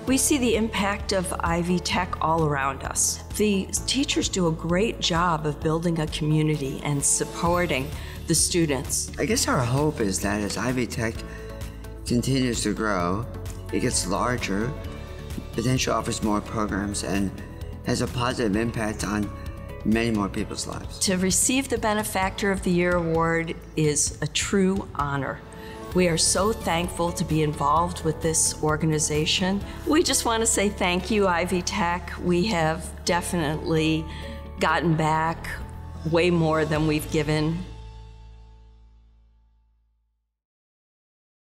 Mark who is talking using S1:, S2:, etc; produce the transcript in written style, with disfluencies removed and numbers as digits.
S1: We see the impact of Ivy Tech all around us. The teachers do a great job of building a community and supporting the students.
S2: I guess our hope is that as Ivy Tech continues to grow, it gets larger, potentially offers more programs, and has a positive impact on many more people's lives.
S1: To receive the Benefactor of the Year award is a true honor. We are so thankful to be involved with this organization. We just want to say thank you, Ivy Tech. We have definitely gotten back way more than we've given.